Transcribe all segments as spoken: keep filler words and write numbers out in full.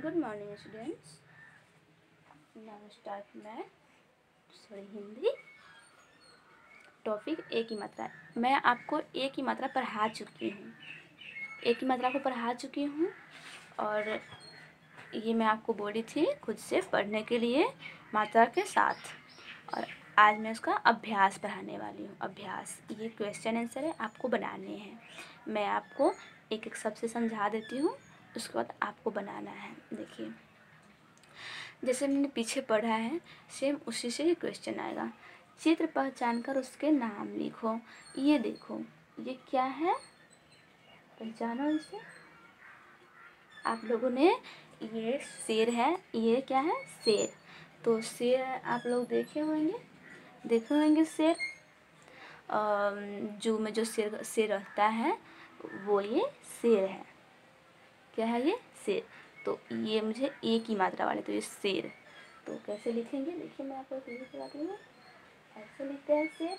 Good morning students. Now start math sorry Hindi. Topic ए की मात्रा। मैं आपको ए की मात्रा पढ़ा चुकी हूँ ए की मात्रा को पढ़ा चुकी हूँ और ये मैं आपको बोली थी खुद से पढ़ने के लिए मात्रा के साथ। और आज मैं उसका अभ्यास पढ़ाने वाली हूँ। अभ्यास ये क्वेश्चन आंसर है, आपको बनाने हैं। मैं आपको एक एक शब्द से समझा देती हूँ, उसके बाद आपको बनाना है। देखिए जैसे मैंने पीछे पढ़ा है सेम उसी से ये क्वेश्चन आएगा। चित्र पहचान कर उसके नाम लिखो। ये देखो ये क्या है, पहचानो इसे आप लोगों ने। ये शेर है, ये क्या है शेर। तो शेर आप लोग देखे होंगे देखे होंगे शेर। जू में जो शेर शेर रहता है वो ये शेर है। क्या है ये शेर। तो ये मुझे ए की मात्रा वाले, तो ये शेर। तो कैसे लिखेंगे देखिए मैं आपको सीधी सी बात हूँ। ऐसे लिखते हैं शेर।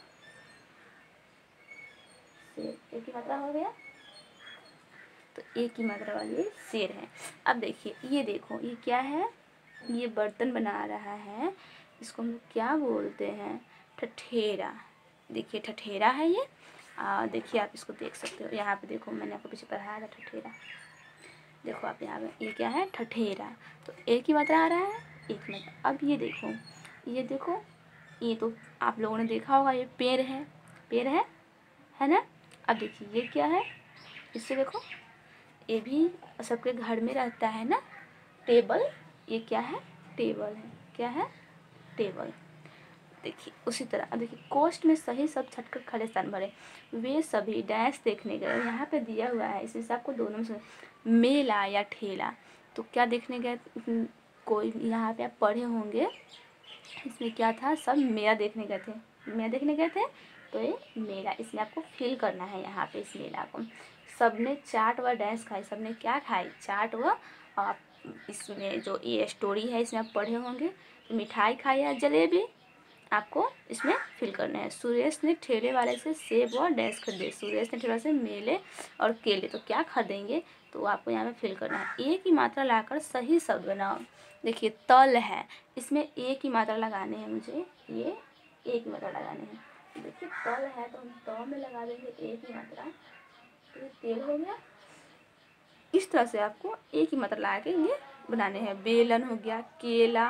शेर ए की मात्रा हो गया, तो ए की मात्रा वाली शेर है। अब देखिए ये देखो ये क्या है, ये बर्तन बना रहा है, इसको हम लोग क्या बोलते हैं, ठठेरा। देखिए ठठेरा है ये। आ, देखिए आप इसको देख सकते हो, यहाँ पे देखो मैंने आपको पीछे पढ़ाया था ठठेरा। देखो आप यहाँ पे ये क्या है ठठेरा। तो ए की मात्रा आ रहा है, एक मिनट। अब ये देखो ये देखो ये तो आप लोगों ने देखा होगा, ये पेड़ है, पेड़ है है ना। अब देखिए ये क्या है, इससे देखो ये भी सबके घर में रहता है ना, टेबल। ये क्या है टेबल है, क्या है टेबल। देखिए उसी तरह अब देखिए कोष्ठ में सही सब छटकर खड़े स्थान भरे। वे सभी डैश देखने गए। यहाँ पे दिया हुआ है, इसमें से आपको दोनों में से मेला या ठेला। तो क्या देखने गए, कोई यहाँ पे आप पढ़े होंगे, इसमें क्या था, सब मेला देखने गए थे। मेला देखने गए थे तो ये मेला, इसमें आपको फिल करना है यहाँ पे इस मेला को। सबने चाट व डैश खाई। सबने क्या खाई, चाट व। आप इसमें जो ये स्टोरी है इसमें आप पढ़े होंगे, मिठाई खाई या जलेबी, आपको इसमें फिल करना है। सुरेश ने ठेले वाले से सेब और डैश खरीदे। सुरेश ने ठेले वाले से मेले और केले, तो क्या खरीदेंगे, तो आपको यहाँ पे फिल करना है। ए की मात्रा लाकर सही शब्द बनाओ। देखिए तल है, इसमें ए की मात्रा लगाने हैं मुझे, ये ए की मात्रा लगाने हैं। देखिए तल है तो हम त में लगा देंगे ए की मात्रा, तो ये तेल हो गया। इस तरह से आपको ए की मात्रा लगा के ये बनाने हैं। बेलन हो गया, केला,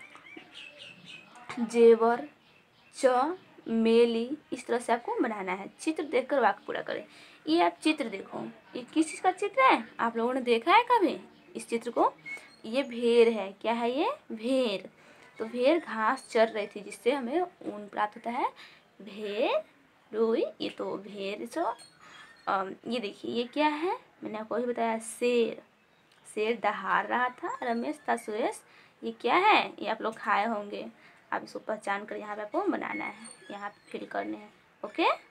जेवर, च, मेली, इस तरह से आपको बनाना है। चित्र देखकर वाक्य पूरा करें। ये आप चित्र देखो, ये किस चीज़ का चित्र है, आप लोगों ने देखा है कभी इस चित्र को। ये भेड़ है, क्या है ये भेड़। तो भेड़ घास चर रही थी जिससे हमें ऊन प्राप्त होता है। भेड़ रुई, ये तो भेड़। सो ये देखिए ये क्या है, मैंने आपको अभी बताया शेर। शेर दहाड़ रहा था, रमेश था सुरेश। ये क्या है, ये आप लोग खाए होंगे। आप इसको पहचान कर यहाँ पे आपको बनाना है, यहाँ पे फिल करने हैं। ओके।